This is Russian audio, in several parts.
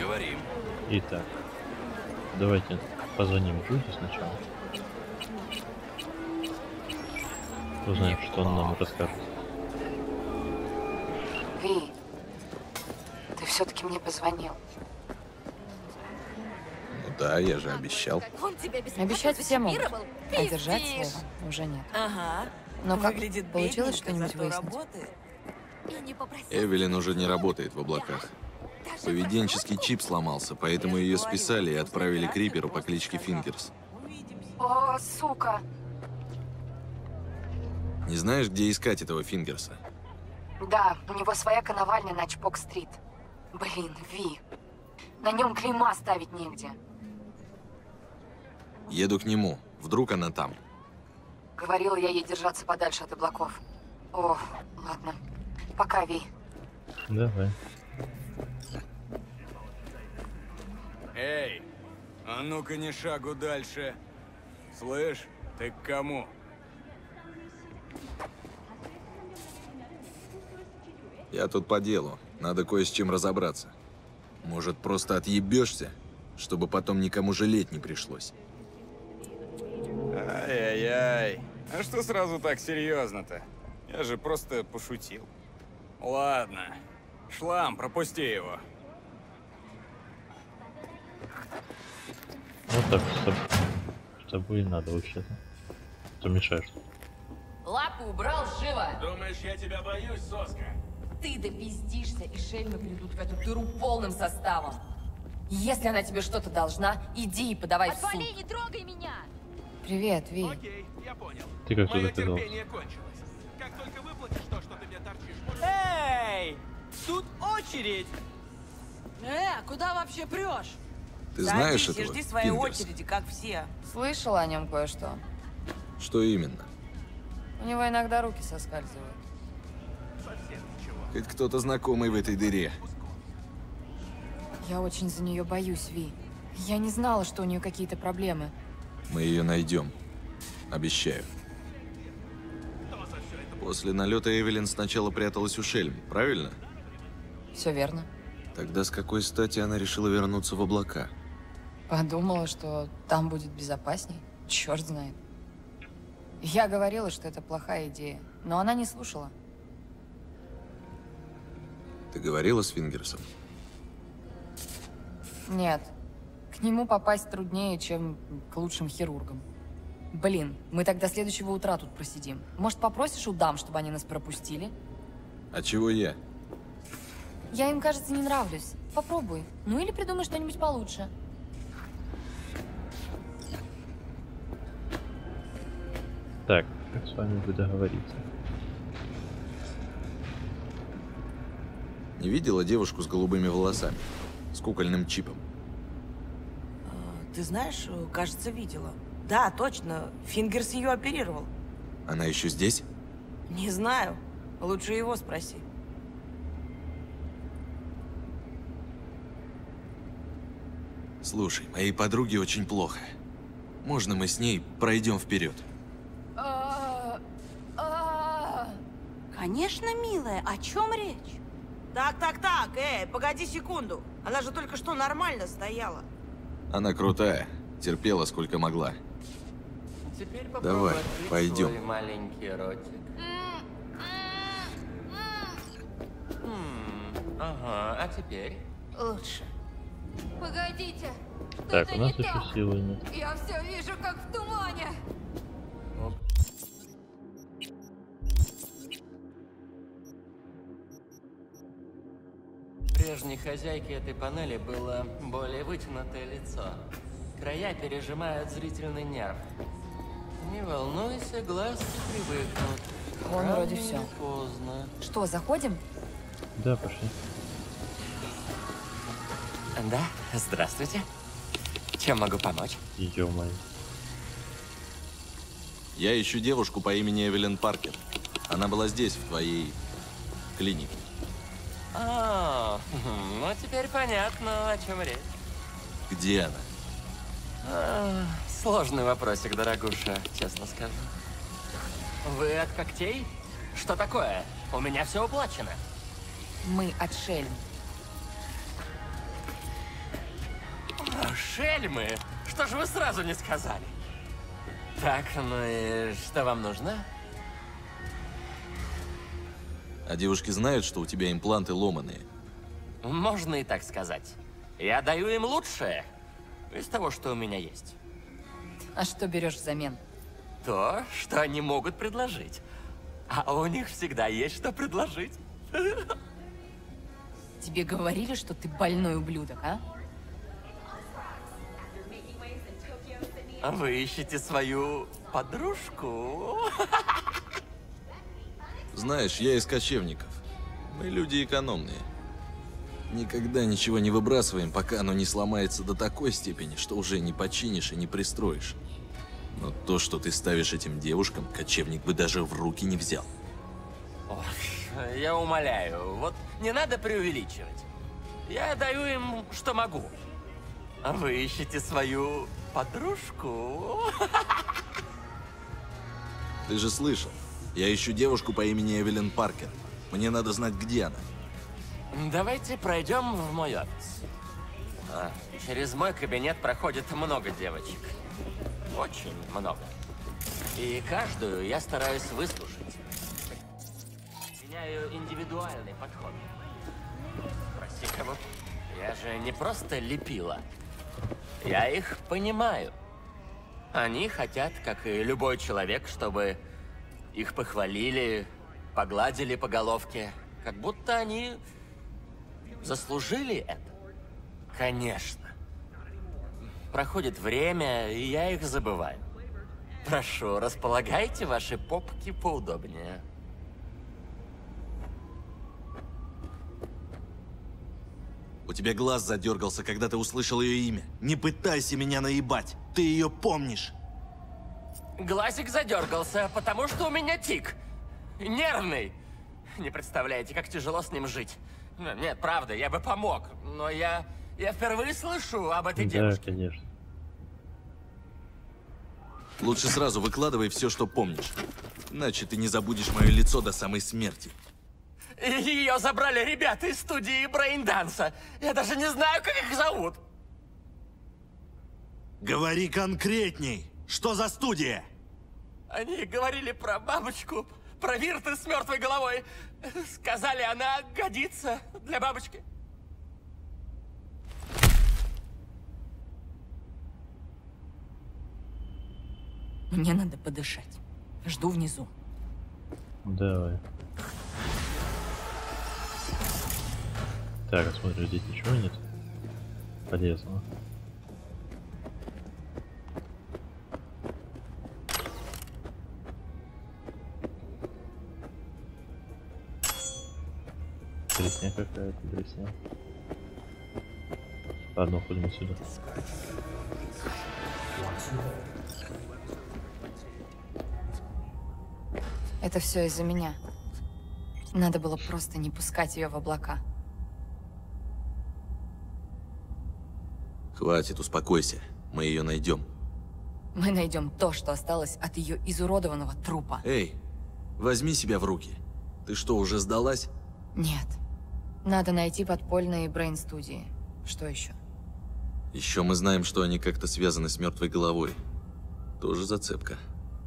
Поговорим. Итак, давайте позвоним Джуди сначала. Узнаем, что он нам расскажет. Ви, ты все-таки мне позвонил. Ну да, я же обещал. Обещать все могут, а держать слово уже нет. Ага. Но как Выглядит получилось бедненько, что-нибудь зато выяснить? работает. Эвелин уже не работает в облаках. Поведенческий чип сломался, поэтому ее списали и отправили к Риперу по кличке Фингерс. О, сука! Не знаешь, где искать этого Фингерса? Да, у него своя коновальня на Чпок-стрит. Блин, Ви, на нем клейма ставить негде. Еду к нему. Вдруг она там. Говорила я ей держаться подальше от облаков. О, ладно. Пока, Ви. Давай. Эй, а ну-ка ни шагу дальше. Слышь, ты к кому? Я тут по делу. Надо кое с чем разобраться. Может, просто отъебешься, чтобы потом никому жалеть не пришлось. Ай-яй-яй. А что сразу так серьезно-то? Я же просто пошутил. Ладно. Шлам, пропусти его. Вот так с тобой и надо вообще-то. Ты мешаешь. Лапу убрал, живо! Думаешь, я тебя боюсь, соска? Ты допиздишься, и шельмы придут в эту дыру полным составом. Если она тебе что-то должна, иди и подавай в суд. Отвали, не трогай меня! Привет, Ви. Окей, я понял. Ты как Мое туда оказался? терпение кончилось. Как только выплатишь то, что ты мне торчишь, можешь... Эй! Тут очередь! Куда вообще прешь? Ты знаешь Садись и этого жди своей Фингерса? очереди, как все. Слышала о нем кое-что. Что именно? У него иногда руки соскальзывают. Хоть кто-то знакомый в этой дыре. Я очень за нее боюсь, Ви. Я не знала, что у нее какие-то проблемы. Мы ее найдем. Обещаю. После налета Эвелин сначала пряталась у Шельм, правильно? Все верно. Тогда с какой стати она решила вернуться в облака? Подумала, что там будет безопасней. Черт знает. Я говорила, что это плохая идея, но она не слушала. Ты говорила с Фингерсом? Нет. К нему попасть труднее, чем к лучшим хирургам. Блин, мы тогда следующего утра тут просидим. Может, попросишь у дам, чтобы они нас пропустили? А чего я? Я им, кажется, не нравлюсь. Попробуй. Ну или придумай что-нибудь получше. Так, как с вами бы договориться? Не видела девушку с голубыми волосами? С кукольным чипом? Ты знаешь, кажется, видела. Да, точно. Фингерс ее оперировал. Она еще здесь? Не знаю. Лучше его спроси. Слушай, моей подруге очень плохо. Можно мы с ней пройдем вперед? Конечно, милая, о чем речь? Так, погоди секунду. Она же только что нормально стояла. Она крутая, терпела сколько могла. Теперь Давай, пойдем. Свой маленький ротик. Ага, а теперь? Лучше. Погодите. Так, что-то у нас не еще так. силы нет. Я все вижу, как в тумане. Прежней хозяйке этой панели было более вытянутое лицо. Края пережимают зрительный нерв. Не волнуйся, глазки привыкнут. Вон Рано вроде или все. поздно. Что, заходим? Да, пошли. Да, здравствуйте. Чем могу помочь? Ё-моё. Я ищу девушку по имени Эвелин Паркер. Она была здесь, в твоей клинике. А, ну теперь понятно, о чем речь. Где она? Сложный вопросик, дорогуша, честно скажу. Вы от когтей? Что такое? У меня все уплачено. Мы от Шельм. шельмы! Что же вы сразу не сказали? Так, ну и что вам нужно? А девушки знают, что у тебя импланты ломаные? Можно и так сказать. Я даю им лучшее из того, что у меня есть. А что берешь взамен? То, что они могут предложить. А у них всегда есть что предложить. Тебе говорили, что ты больной ублюдок, а? А вы ищете свою подружку? Знаешь, я из кочевников. Мы люди экономные. Никогда ничего не выбрасываем, пока оно не сломается до такой степени, что уже не починишь и не пристроишь. Но то, что ты ставишь этим девушкам, кочевник бы даже в руки не взял. Ох, я умоляю, вот не надо преувеличивать. Я даю им, что могу. А вы ищете свою подружку? Ты же слышал, я ищу девушку по имени Эвелин Паркер. Мне надо знать, где она. Давайте пройдем в мой офис. Через мой кабинет проходит много девочек. Очень много. И каждую я стараюсь выслушать. Меняю индивидуальный подход. Прости, кого? Я же не просто лепила. Я их понимаю. Они хотят, как и любой человек, чтобы их похвалили, погладили по головке. Как будто они заслужили это. Конечно. Проходит время, и я их забываю. Прошу, располагайте ваши попки поудобнее. У тебя глаз задергался, когда ты услышал ее имя. Не пытайся меня наебать. Ты ее помнишь. Глазик задергался, потому что у меня тик. Нервный. Не представляете, как тяжело с ним жить. Нет, правда, я бы помог. Но я впервые слышу об этой девушке. Да, конечно. Лучше сразу выкладывай все, что помнишь. Иначе ты не забудешь мое лицо до самой смерти. Ее забрали ребята из студии брейнданса. Я даже не знаю, как их зовут. Говори конкретней. Что за студия? Они говорили про бабочку, про Вирта с мертвой головой. Сказали, она годится для бабочки. Мне надо подышать. Жду внизу. Давай. Так, смотрю, здесь ничего нет полезного. Дресня какая-то, дресня. Ладно, уходим отсюда. Это все из-за меня. Надо было просто не пускать ее в облака. Хватит, успокойся. Мы ее найдем. Мы найдем то, что осталось от ее изуродованного трупа. Эй, возьми себя в руки. Ты что, уже сдалась? Нет. Надо найти подпольные брейн-студии. Что еще? Еще мы знаем, что они как-то связаны с мертвой головой. Тоже зацепка.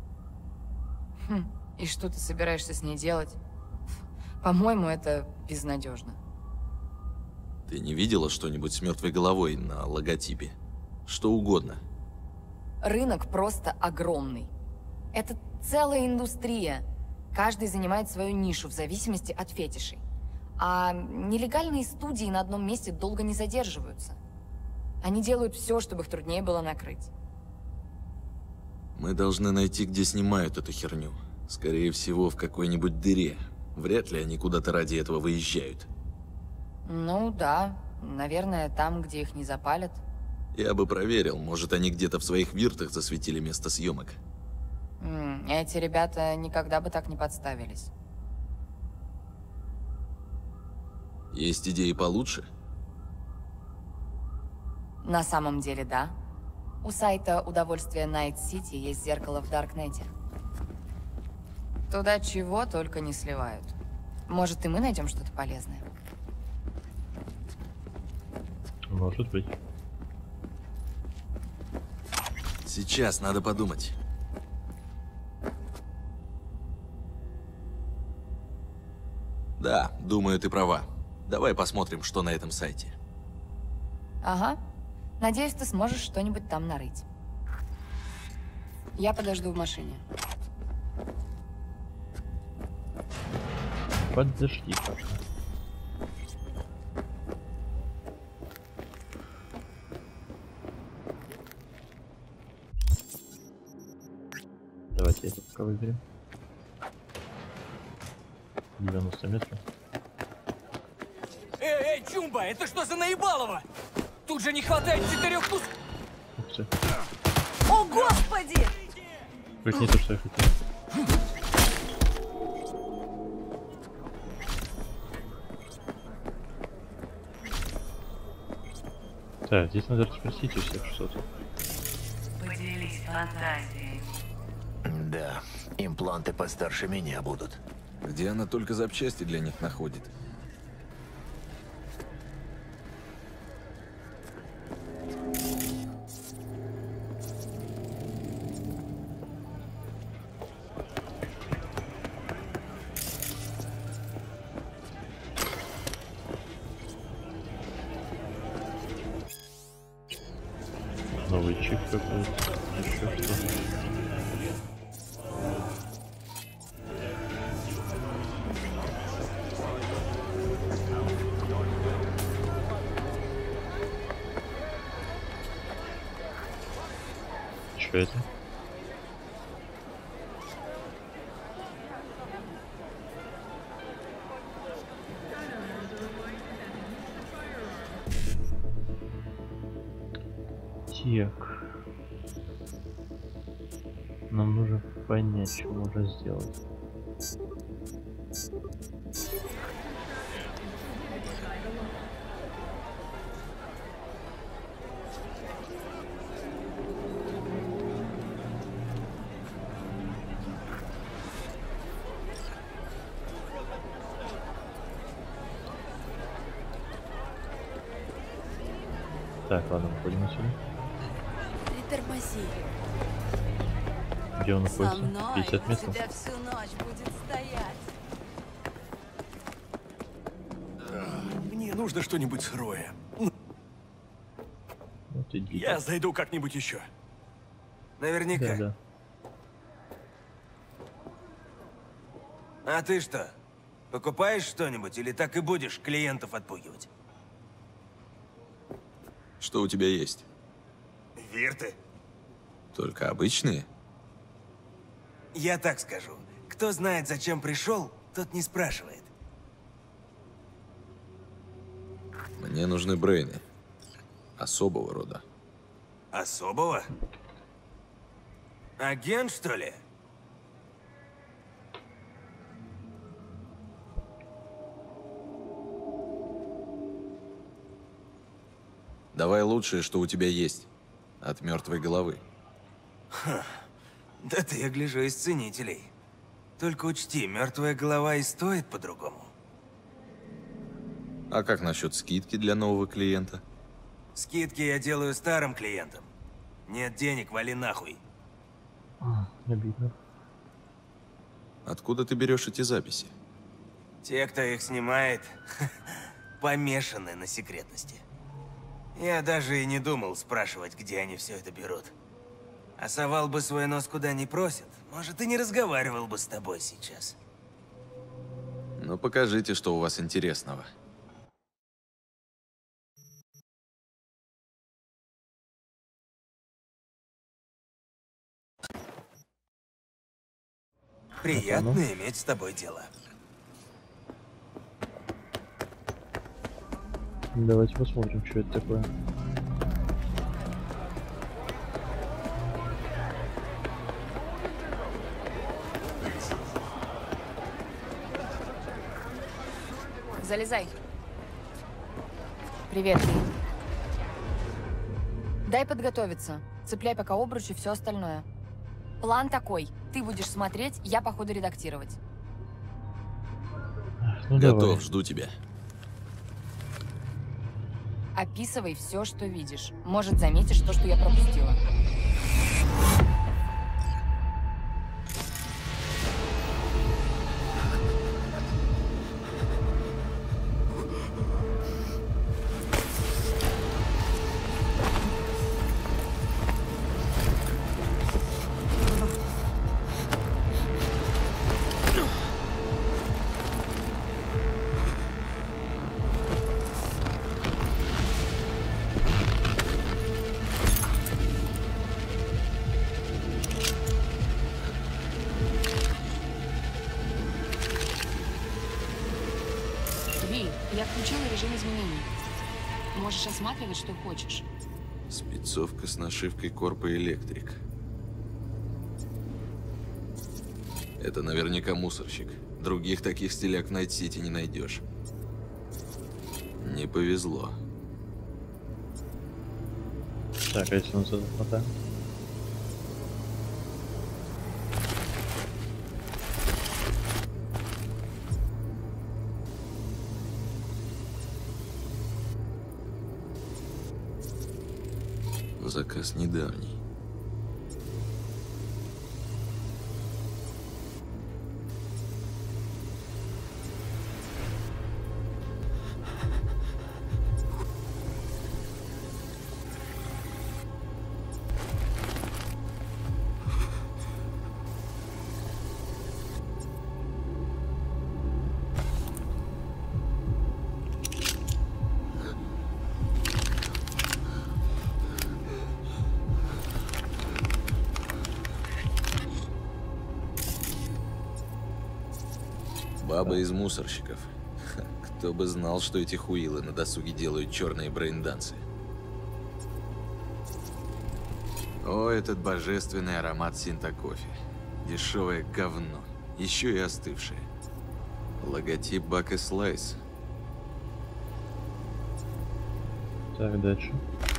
И что ты собираешься с ней делать? По-моему, это безнадежно. Ты не видела что-нибудь с мертвой головой на логотипе? Что угодно. Рынок просто огромный. Это целая индустрия. Каждый занимает свою нишу в зависимости от фетишей. А нелегальные студии на одном месте долго не задерживаются. Они делают все, чтобы их труднее было накрыть. Мы должны найти, где снимают эту херню. Скорее всего, в какой-нибудь дыре. Вряд ли они куда-то ради этого выезжают. Ну да, наверное, там, где их не запалят. Я бы проверил, может, они где-то в своих виртах засветили место съемок. Эти ребята никогда бы так не подставились. Есть идеи получше? На самом деле, да. У сайта удовольствия Night City есть зеркало в Даркнете. Туда чего только не сливают. Может, и мы найдем что-то полезное. Может быть. Сейчас надо подумать. Да, думаю, ты права. Давай посмотрим, что на этом сайте. Ага. Надеюсь, ты сможешь что-нибудь там нарыть. Я подожду в машине. Подожди, Паша. Давайте это пока выберем. 90 метров. Эй, Чумба, это что за наебалово? Тут же не хватает 4 кус... Ух ты. О, господи! Как не то, что я хотел. Так, здесь надо спросить у всех что-то. Поделись фантазией. Да, импланты постарше меня будут. Где она только запчасти для них находит? Новый чип какой-то. Еще что-то. Что это? Так. Нам нужно понять, что можно сделать. Так, ладно, выходим отсюда. Притормози. Где он Со находится? мной 50 метров? у тебя всю ночь будет стоять. Мне нужно что-нибудь сырое. Вот иди. Я зайду как-нибудь еще. Наверняка. Да. А ты что, покупаешь что-нибудь или так и будешь клиентов отпугивать? Что у тебя есть? Вирты. Только обычные? Я так скажу. Кто знает, зачем пришел, тот не спрашивает. Мне нужны брейны. Особого рода. Особого? Агент, что ли? Давай лучшее, что у тебя есть. От мертвой головы. Ха. Да ты, я гляжу, из ценителей. Только учти, мертвая голова и стоит по-другому. А как насчет скидки для нового клиента? Скидки я делаю старым клиентам. Нет денег, вали нахуй. Обидно. Откуда ты берешь эти записи? Те, кто их снимает, помешаны на секретности. Я даже и не думал спрашивать, где они все это берут. А совал бы свой нос куда не просят, может, и не разговаривал бы с тобой сейчас. Ну, покажите, что у вас интересного. Приятно иметь с тобой дело. Давайте посмотрим, что это такое. Залезай. Привет, Ли. Дай подготовиться. Цепляй пока обруч и все остальное. План такой. Ты будешь смотреть, я по ходу редактировать. Ну, Готов, давай. жду тебя. Описывай все, что видишь. Может, заметишь то, что я пропустила. режим изменений. Можешь осматривать, что хочешь. Спецовка с нашивкой Корпо Электрик. Это наверняка мусорщик. Других таких стиляк в Найт-Сити не найдешь. Не повезло. Так, а если мы сюда хватаем? Заказ недавний. Баба из мусорщиков. Ха, кто бы знал, что эти хуилы на досуге делают черные брейндансы. О, этот божественный аромат синта-кофе. Дешевое говно. Еще и остывшее. Логотип Buck & Slice. Так, дальше.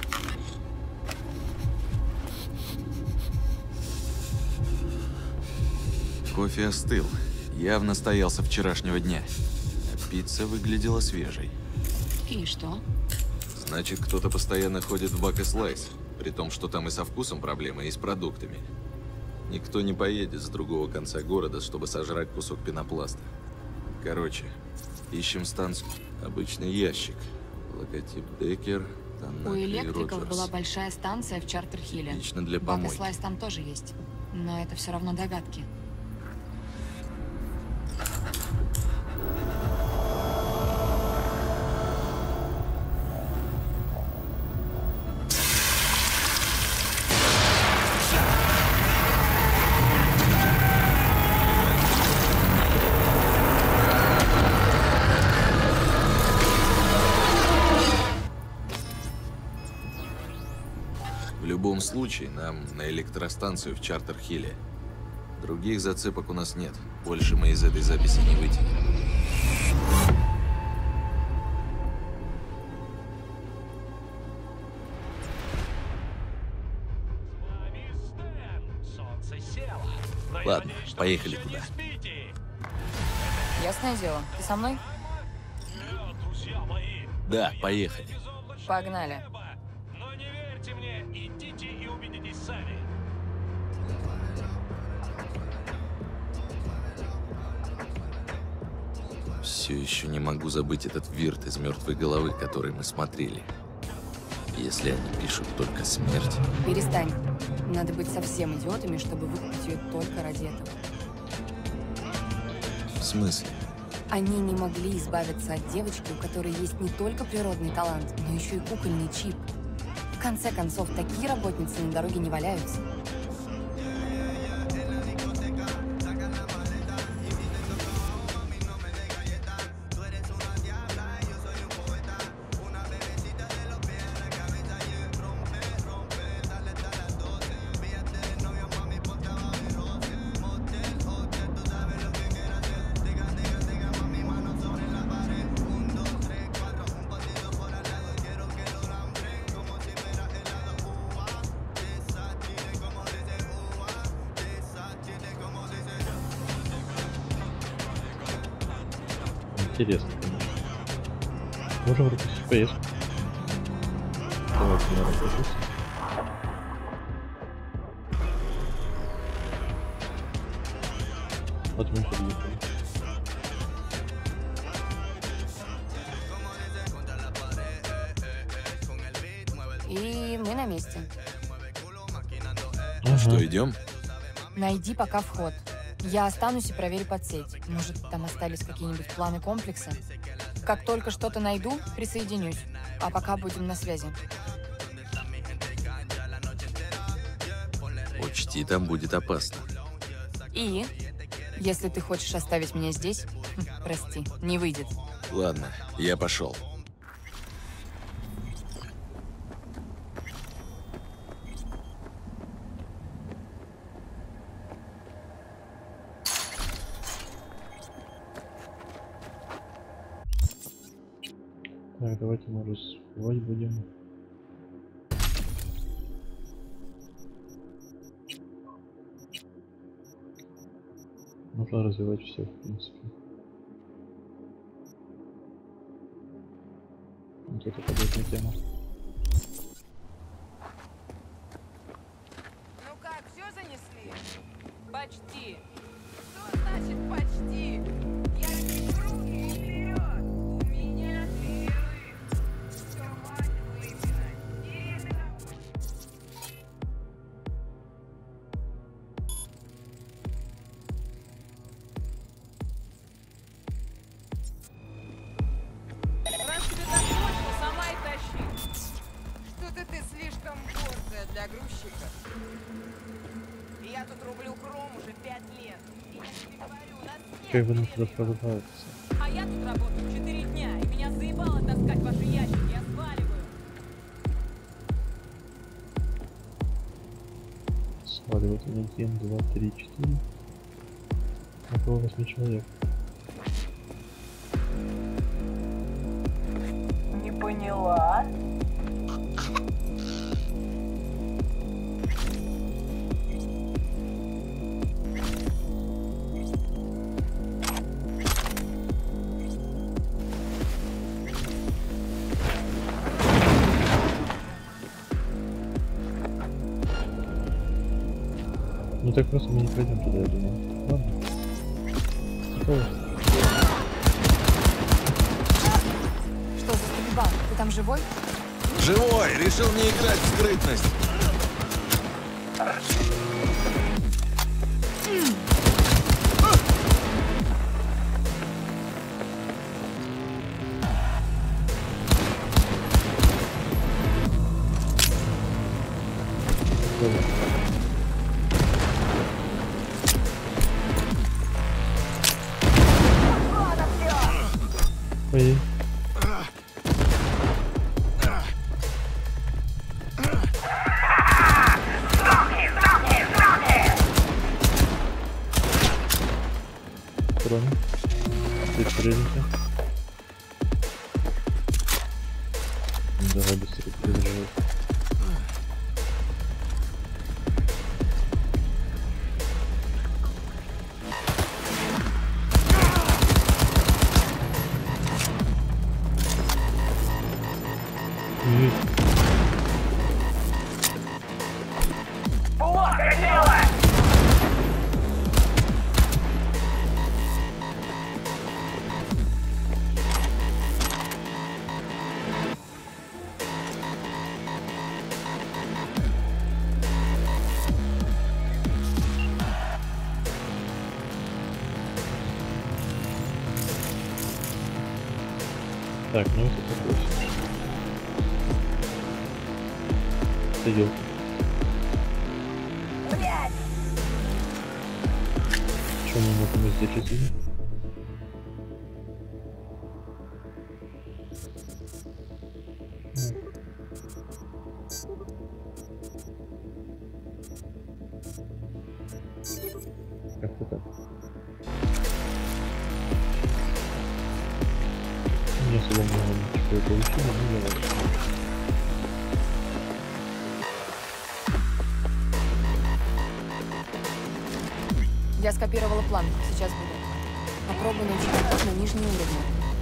Кофе остыл. Явно стоял со вчерашнего дня. А пицца выглядела свежей. И что? Значит, кто-то постоянно ходит в Buck & Slice. При том, что там и со вкусом проблемы, и с продуктами. Никто не поедет с другого конца города, чтобы сожрать кусок пенопласта. Короче, ищем станцию. Обычный ящик. Логотип Деккер, Танака У и электриков Роджерс. была большая станция в Чартер-Хилле. Лично для Buck & помойки. Slice там тоже есть. Но это все равно догадки. В любом случае, нам на электростанцию в Чартер-Хилле. Других зацепок у нас нет. Больше мы из этой записи не вытянем. Ладно, поехали туда. Ясное дело. Ты со мной? Да, поехали. Погнали. Все еще не могу забыть этот вирт из мертвой головы, который мы смотрели. Если они пишут только смерть. Перестань. Надо быть совсем идиотами, чтобы выкупить ее только ради этого. В смысле? Они не могли избавиться от девочки, у которой есть не только природный талант, но еще и кукольный чип. В конце концов, такие работницы на дороге не валяются. Интересно, конечно. Можем выпустить PS. Давайте, наверное, выпустим. Вот мы подъехали. И мы на месте. Что, идем? Найди пока вход. Я останусь и проверю подсеть. Может, там остались какие-нибудь планы комплекса? Как только что-то найду, присоединюсь. А пока будем на связи. Учти, там будет опасно. И, если ты хочешь оставить меня здесь, прости, не выйдет. Ладно, я пошел. Так, давайте мы развивать будем. Нужно развивать все, в принципе. Вот это подобная тема. Ну как, все занесли? Почти. Что значит почти? Я руки вперед! У меня первый. Все, хватит выпинать. Раз тебе так точно, сама и тащи. Что-то ты слишком гордая для грузчика. Я тут рублю хром уже 5 лет. И я тебе говорю, у нас нет Как бы нам времени. туда продаваться? А я тут работаю 4 дня, и меня заебало таскать ваши ящики, я сваливаю. Сваливать 1, 2, 3, 4. Около 8 человек. Не поняла. Ну так просто мы не пойдем туда, я думаю. Ладно. Готово. Что за стрельба? Ты там живой? Живой! Решил не играть в скрытность. Ой. Кроме. Ты стрелите. Давай быстрее перезаряжай. Плохо дело! Так, ну это такое. Сидел. Блядь! Что мы можем здесь изменить? Как-то так. Не особо много ничего получили, но я рад. Я скопировала план. Сейчас буду. Попробуй научить вход на нижний уровень.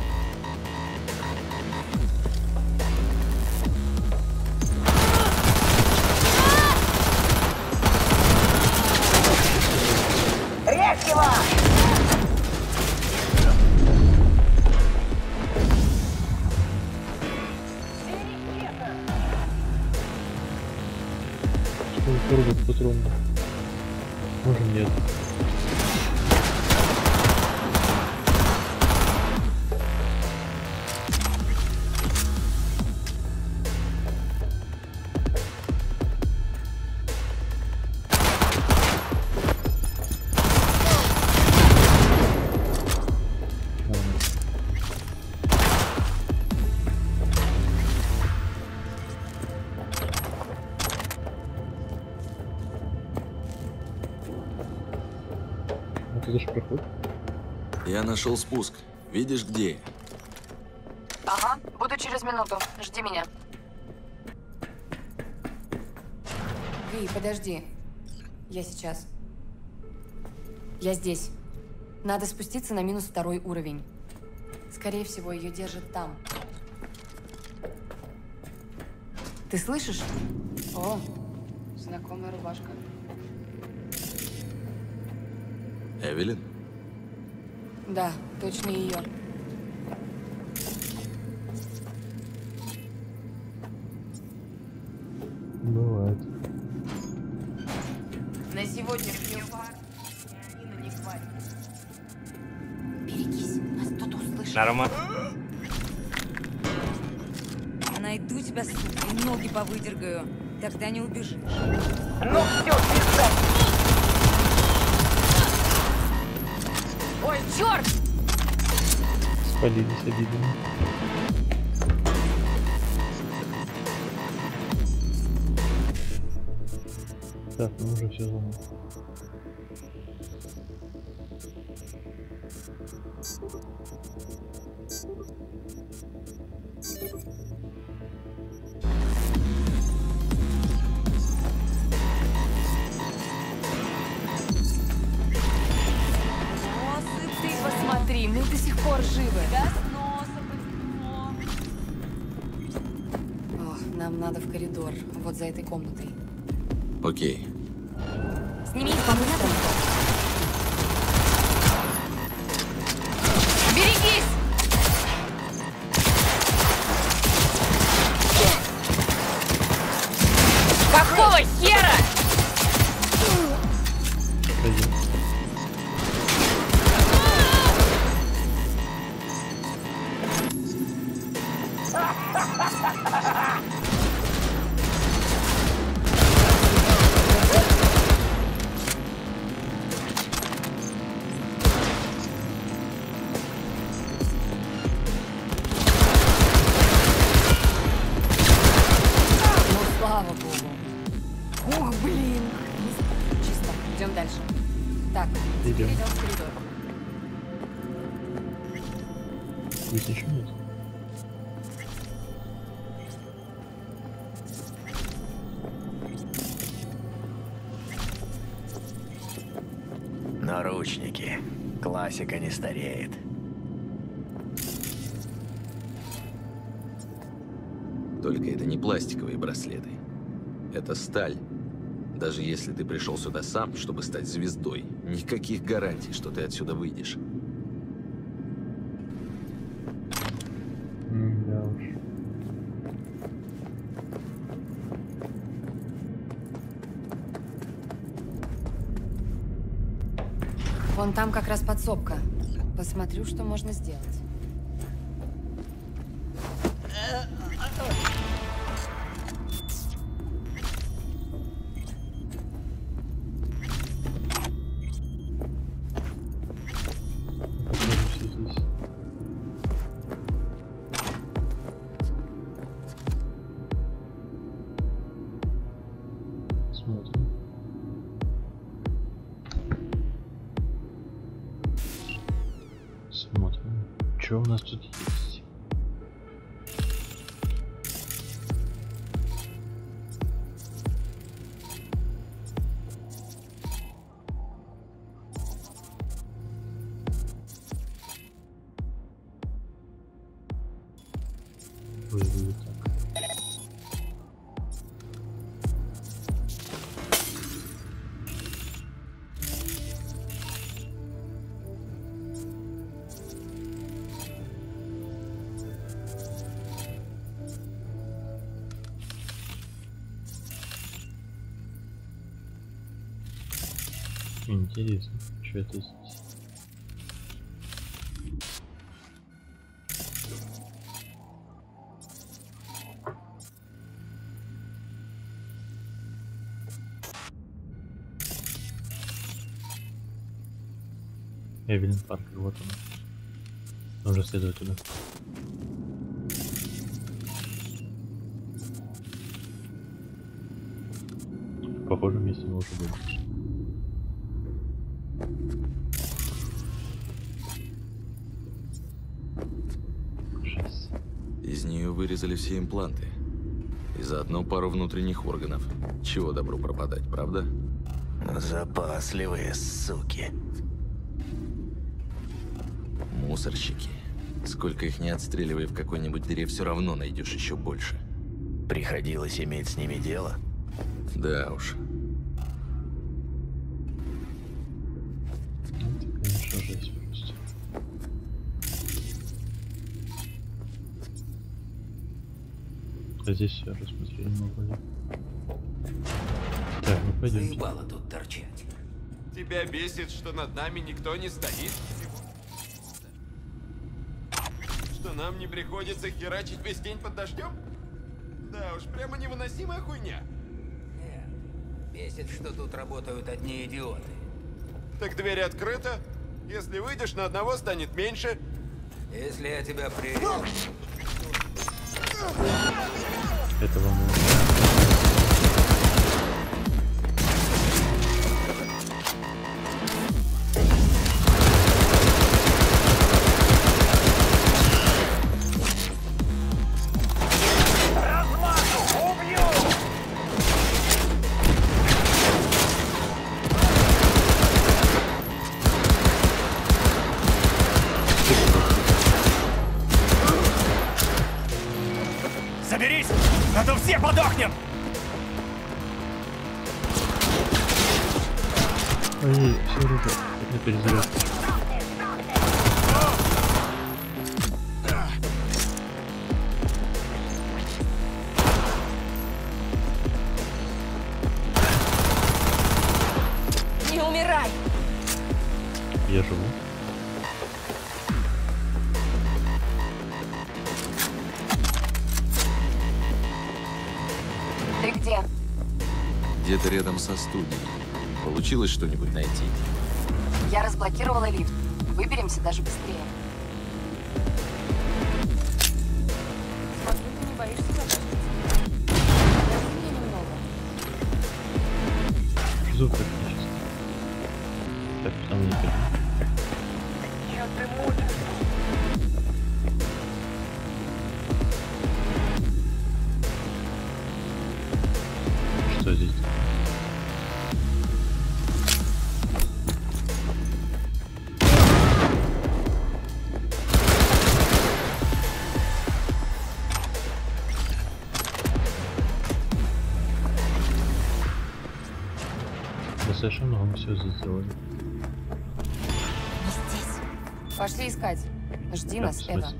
Режь его! Что робот патрон? Может нет. Это же проход. Я нашел спуск. Видишь, где я? Ага, буду Буду через минуту. Жди меня. Ви, подожди. Я сейчас. Я здесь. Надо спуститься на -2 уровень. Скорее всего, ее держат там. Ты слышишь? О, знакомая рубашка. Эвелин? Да, точно ее. Бывает. На сегодняшнюю партию Нина не хватит. Берегись, нас кто-то услышит. Нормально. Найду тебя, сука, и ноги повыдергаю. Тогда не убежишь. Ну все, пизда! Ой, черт! Спалились обидами. Так, ну уже все заново. Ты посмотри, мы до сих пор живы. Да с носа потекло. Ох, нам надо в коридор, вот за этой комнатой. Окей. Сними их, помыть надо. Берегись! Какого хера? Пойдем. Ну, слава богу. Ух, блин. Чисто. Идем дальше. Так, теперь Идем. идем в коридор. Здесь еще нет. Наручники. Классика не стареет. Только это не пластиковые браслеты. Это сталь. Даже если ты пришел сюда сам, чтобы стать звездой, никаких гарантий, что ты отсюда выйдешь. Да уж. Вон там как раз подсобка. Посмотрю, что можно сделать. Посмотрим, что здесь. Смотрим. Смотрим. Что у нас тут есть? Выглядит так. Интересно, что это здесь? Эвелин Паркер, вот он. Нужно следовать туда. В похожем месте мы уже были. Из нее вырезали все импланты. И заодно пару внутренних органов. Чего добру пропадать, правда? Запасливые суки. Мусорщики. Сколько их не отстреливай в какой-нибудь дыре, все равно найдешь еще больше. Приходилось иметь с ними дело? Да уж. Это, конечно, жесть просто. А здесь все рассмотрели много. Так, ну пойдем. Заебало тут торчать. Тебя бесит, что над нами никто не стоит? Что нам не приходится херачить весь день под дождем? Да уж, прямо невыносимая хуйня. Нет, бесит, что тут работают одни идиоты. Так дверь открыта. Если выйдешь, на одного станет меньше. Если я тебя прирежу... Это вам Соберись! А то все подохнем! Ой, все, ребят, это перезарядка. Не умирай! Я живу. Ты где? Где-то рядом со студией. Получилось что-нибудь найти? Я разблокировала лифт. Выберемся даже быстрее. Смотрю, ты не боишься задержаться. Подожди меня немного. Зуб так нечисто. Так, сам не пойду. Чё ты мутишь? Что здесь? Достаточно много мы все здесь сделали. Не здесь. Пошли искать. Жди нас, в Эва. смысле?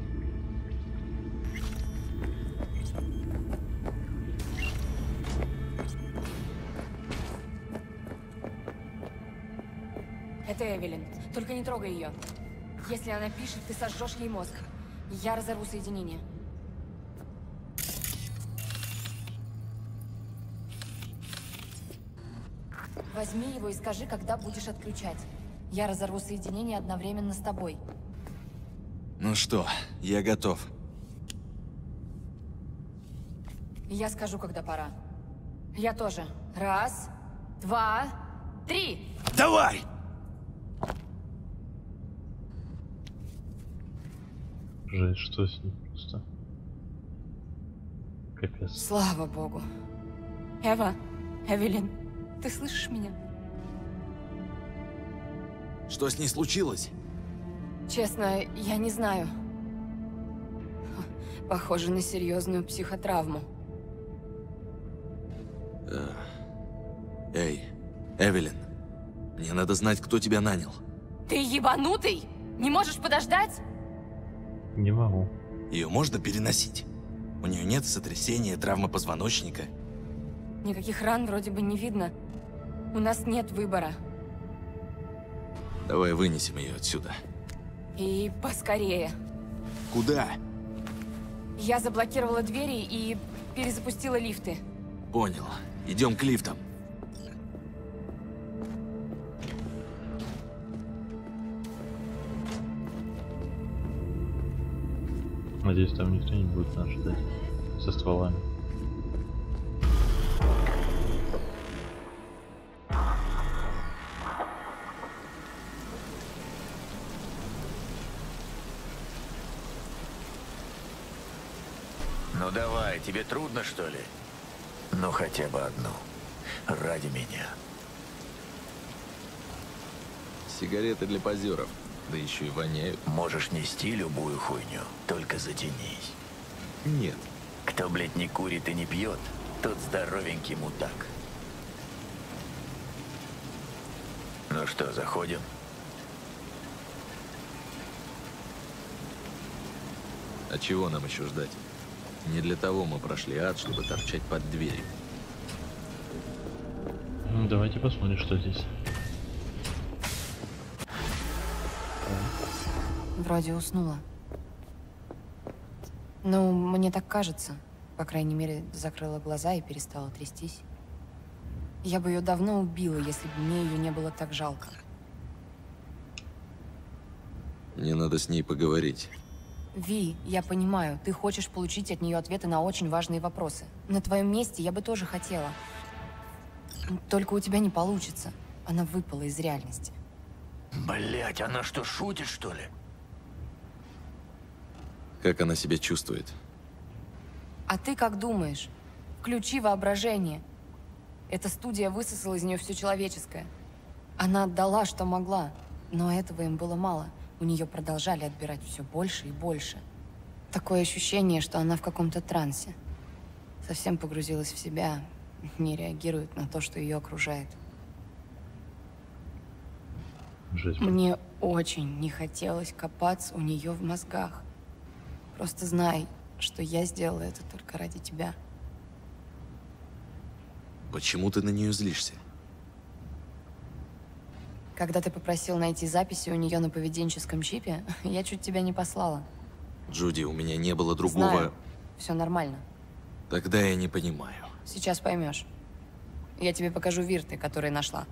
Это Эвелин. Только не трогай ее. Если она пишет, ты сожжешь ей мозг. Я разорву соединение. Возьми его и скажи, когда будешь отключать. Я разорву соединение одновременно с тобой. Ну что, я готов. Я скажу, когда пора. Я тоже. 1, 2, 3. Давай! Жесть, что с ним просто? Капец. Слава богу. Эва, Эвелин, ты слышишь меня? Что с ней случилось? Честно, я не знаю. Похоже на серьезную психотравму. Эй, Эвелин, мне надо знать, кто тебя нанял. Ты ебанутый? Не можешь подождать? Не могу. Ее можно переносить? У нее нет сотрясения, травмы позвоночника. Никаких ран вроде бы не видно. У нас нет выбора. Давай вынесем ее отсюда. И поскорее. Куда? Я заблокировала двери и перезапустила лифты. Понял. Идем к лифтам. Надеюсь, там никто не будет нас ждать со стволами. Ну давай, тебе трудно, что ли? Ну, хотя бы одну. Ради меня. Сигареты для позеров. Да еще и воняют. Можешь нести любую хуйню, только затянись. Нет. Кто, блядь, не курит и не пьет, тот здоровенький мудак. Ну что, заходим? А чего нам еще ждать? Не для того мы прошли ад, чтобы торчать под дверью. Ну, давайте посмотрим, что здесь. Вроде уснула. Ну, мне так кажется. По крайней мере, закрыла глаза и перестала трястись. Я бы ее давно убила, если бы мне ее не было так жалко. Мне надо с ней поговорить. Ви, я понимаю, ты хочешь получить от нее ответы на очень важные вопросы. На твоем месте я бы тоже хотела. Только у тебя не получится. Она выпала из реальности. Блять, она что, шутит, что ли? Как она себя чувствует? А ты как думаешь? Включи воображение. Эта студия высосала из нее все человеческое. Она отдала, что могла, но этого им было мало. У нее продолжали отбирать все больше и больше. Такое ощущение, что она в каком-то трансе. Совсем погрузилась в себя, не реагирует на то, что ее окружает. Жесть. Мне очень не хотелось копаться у нее в мозгах. Просто знай, что я сделала это только ради тебя. Почему ты на нее злишься? Когда ты попросил найти записи у нее на поведенческом чипе, я чуть тебя не послала. Джуди, у меня не было другого... Знаю. Все нормально. Тогда я не понимаю. Сейчас поймешь. Я тебе покажу вирты, которые нашла.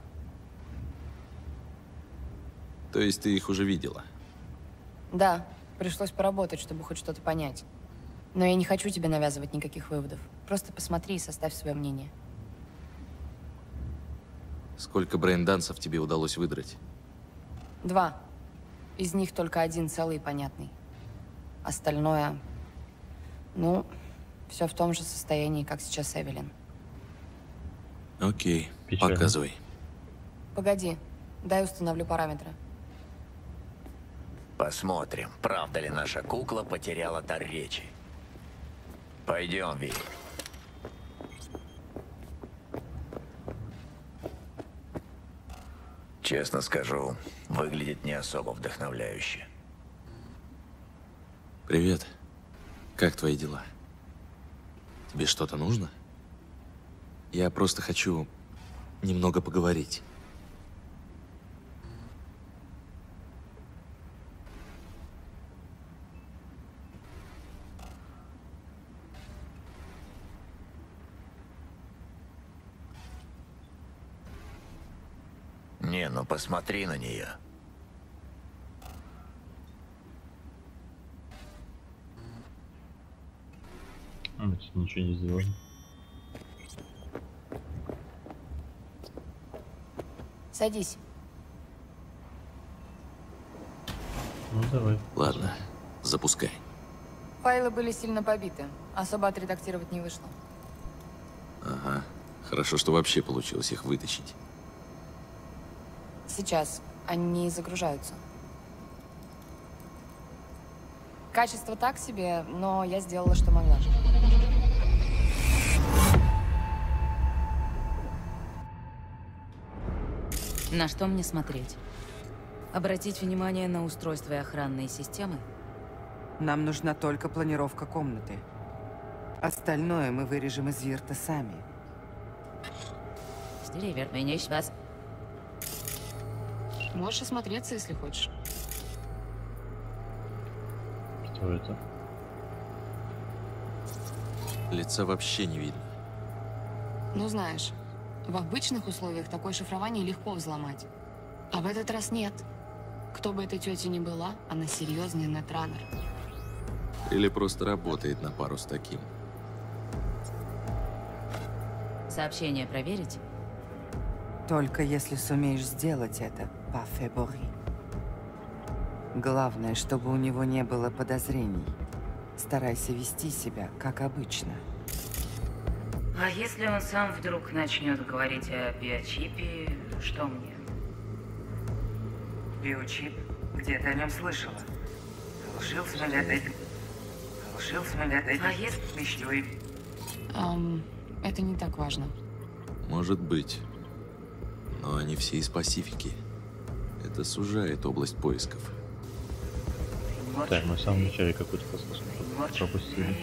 То есть ты их уже видела? Да, пришлось поработать, чтобы хоть что-то понять. Но я не хочу тебе навязывать никаких выводов. Просто посмотри и составь свое мнение. Сколько брейн-дансов тебе удалось выдрать? 2. Из них только один целый и понятный. Остальное... Ну, все в том же состоянии, как сейчас Эвелин. Окей, Печально. показывай. Погоди, дай установлю параметры. Посмотрим, правда ли наша кукла потеряла дар речи. Пойдем, Ви. Честно скажу, выглядит не особо вдохновляюще. Привет. Как твои дела? Тебе что-то нужно? Я просто хочу немного поговорить. Не, ну посмотри на нее. Мы тут ничего не сделали. Садись. Ну давай. Ладно, запускай. Файлы были сильно побиты. Особо отредактировать не вышло. Ага. Хорошо, что вообще получилось их вытащить. Сейчас. Они загружаются. Качество так себе, но я сделала, что могла. На что мне смотреть? Обратить внимание на устройство и охранные системы? Нам нужна только планировка комнаты. Остальное мы вырежем из вирта сами. Можешь осмотреться, если хочешь. Что это? Лица вообще не видно. Ну, знаешь, в обычных условиях такое шифрование легко взломать. А в этот раз нет. Кто бы этой тетей ни была, она серьезный нетранер. Или просто работает на пару с таким. Сообщение проверить? Только если сумеешь сделать это, по фебори. Главное, чтобы у него не было подозрений. Старайся вести себя, как обычно. А если он сам вдруг начнет говорить о биочипе, что мне? Биочип? Где-то о нем слышала. Глушил самолеты. А если... Мечтой. Это не так важно. Может быть. Но они все из Пасифики. Это сужает область поисков. Так, мы в самом начале какой-то пассаж пропустили.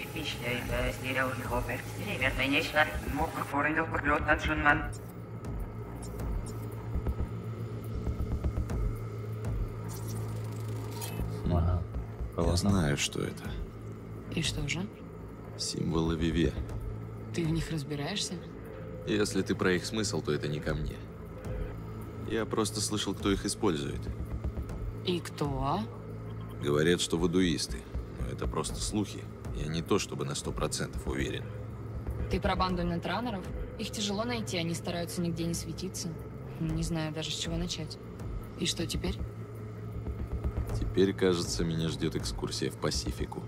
Ага. Я знаю, что это. И что же? Символы Виве. Ты в них разбираешься? Если ты про их смысл, то это не ко мне. Я просто слышал, кто их использует. И кто? Говорят, что вудуисты. Но это просто слухи. Я не то чтобы на 100% уверен. Ты про банду нетранеров? Их тяжело найти, они стараются нигде не светиться. Не знаю даже, с чего начать. И что теперь? Теперь, кажется, меня ждет экскурсия в Пасифику.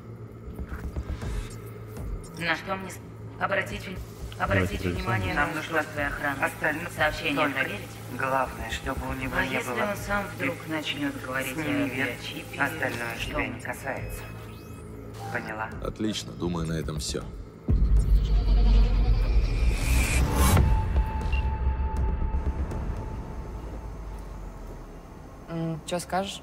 На что мне... Обратить внимание на устройство охраны. Остальное сообщение проверить. Главное, чтобы у него не если было... он сам вдруг начнет говорить о биочипе, Остальное что тебя не касается. Поняла? Отлично, думаю, на этом все. Что скажешь?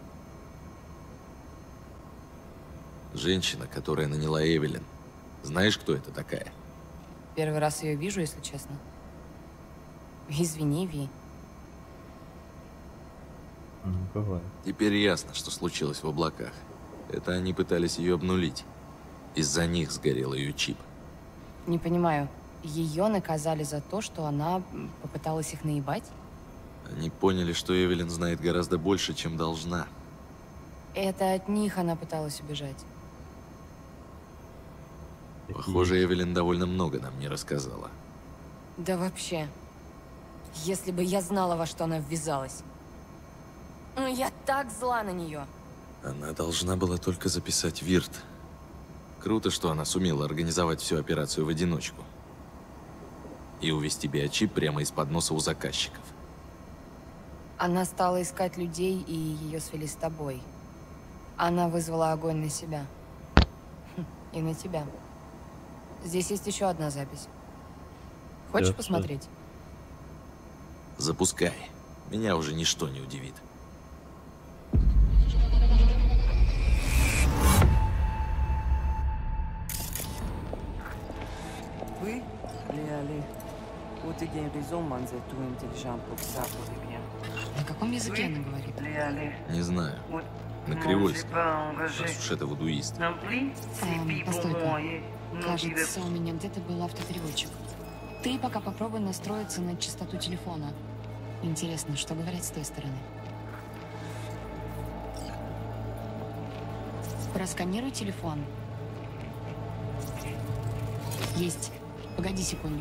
Женщина, которая наняла Эвелин. Знаешь, кто это такая? Первый раз ее вижу, если честно. Извини, Ви. Бывает. Теперь ясно, что случилось в облаках. Это они пытались ее обнулить. Из-за них сгорел ее чип. Не понимаю, ее наказали за то, что она попыталась их наебать? Они поняли, что Эвелин знает гораздо больше, чем должна. Это от них она пыталась убежать. Похоже, Эвелин довольно много нам не рассказала. Да вообще. Если бы я знала, во что она ввязалась. Ну, я так зла на нее. Она должна была только записать Вирт. Круто, что она сумела организовать всю операцию в одиночку. И увести биочип прямо из-под носа у заказчиков. Она стала искать людей, и ее свели с тобой. Она вызвала огонь на себя. И на тебя. Здесь есть еще одна запись. Хочешь посмотреть? Запускай. Меня уже ничто не удивит. Oui, allez. Où tu gagnes raison, man, c'est tout intelligent pour ça, pour rien. На каком языке она говорит? Не знаю. На кривольском. Раз уж это вудуисты. Постой-ка. Кажется, у меня где-то был автопереводчик. Ты пока попробуй настроиться на частоту телефона. Интересно, что говорят с той стороны? Просканируй телефон. Есть. Погоди секунду.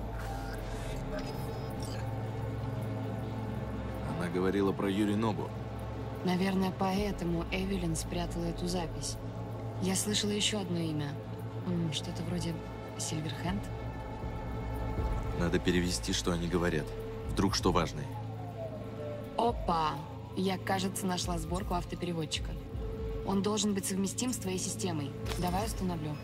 Она говорила про Юринобу. Наверное, поэтому Эвелин спрятала эту запись. Я слышала еще одно имя. Что-то вроде Сильверхенд. Надо перевести, что они говорят. Вдруг что важное. Опа! Я, кажется, нашла сборку автопереводчика. Он должен быть совместим с твоей системой. Давай установлю.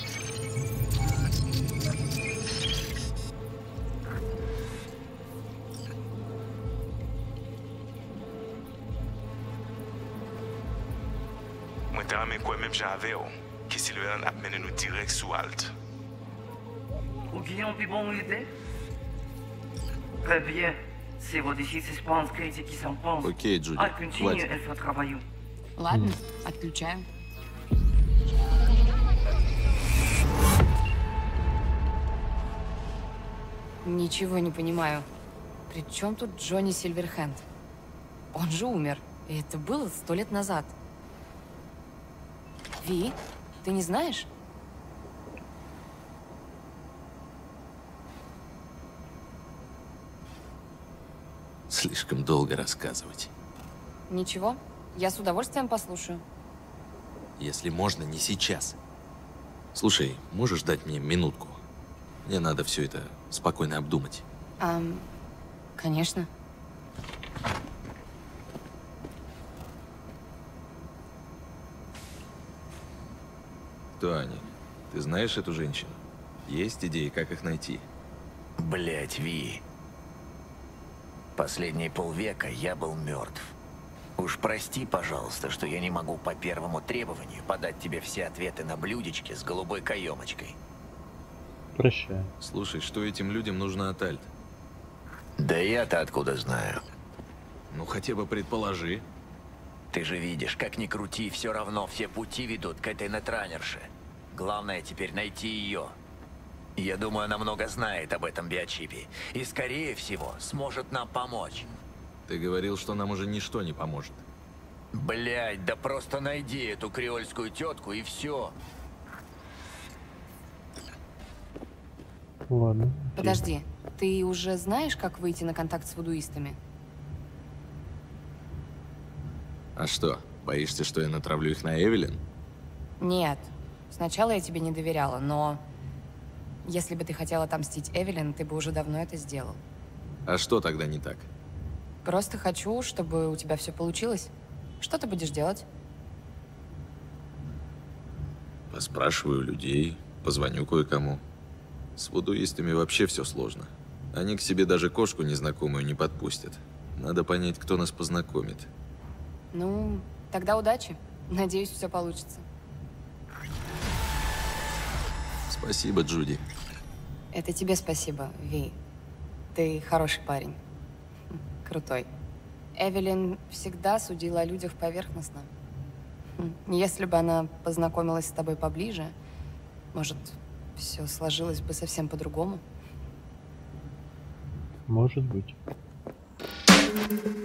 Moi, t'as ramé quoi même j'avais, que Sylvain a mené nous direct sous Alt. Ou qui ont pu bon idée? Très bien. C'est votre suspense critique qui s'en pense. Окей, Джуди, А continue хватит. elle fait travailler. Ладно, отключаю. Ничего не понимаю. При чем тут Джонни Сильверхенд? Он же умер. И это было 100 лет назад. Ви, ты не знаешь? Слишком долго рассказывать. Ничего, я с удовольствием послушаю. Если можно, не сейчас. Слушай, можешь дать мне минутку? Мне надо все это спокойно обдумать. Конечно. Кто они? Ты знаешь эту женщину? Есть идеи, как их найти? Блять, Ви. Последние полвека я был мертв. Уж прости, пожалуйста, что я не могу по первому требованию подать тебе все ответы на блюдечке с голубой каемочкой. Прощаю. Слушай, что этим людям нужно от Альт? Да я-то откуда знаю? Ну, хотя бы предположи. Ты же видишь, как ни крути, все равно все пути ведут к этой нетранерше. Главное теперь найти ее. Я думаю, она много знает об этом биочипе. И, скорее всего, сможет нам помочь. Ты говорил, что нам уже ничто не поможет. Блядь, да просто найди эту креольскую тетку и все. Ладно. Подожди, ты уже знаешь, как выйти на контакт с вудуистами? А что, боишься, что я натравлю их на Эвелин? Нет. Сначала я тебе не доверяла, но... Если бы ты хотела отомстить Эвелин, ты бы уже давно это сделал. А что тогда не так? Просто хочу, чтобы у тебя все получилось. Что ты будешь делать? Поспрашиваю людей, позвоню кое-кому. С вудуистами вообще все сложно. Они к себе даже кошку незнакомую не подпустят. Надо понять, кто нас познакомит. Ну, тогда удачи. Надеюсь, все получится. Спасибо, Джуди. Это тебе спасибо, Ви. Ты хороший парень. Крутой. Эвелин всегда судила о людях поверхностно. Если бы она познакомилась с тобой поближе, может, все сложилось бы совсем по-другому. Может быть.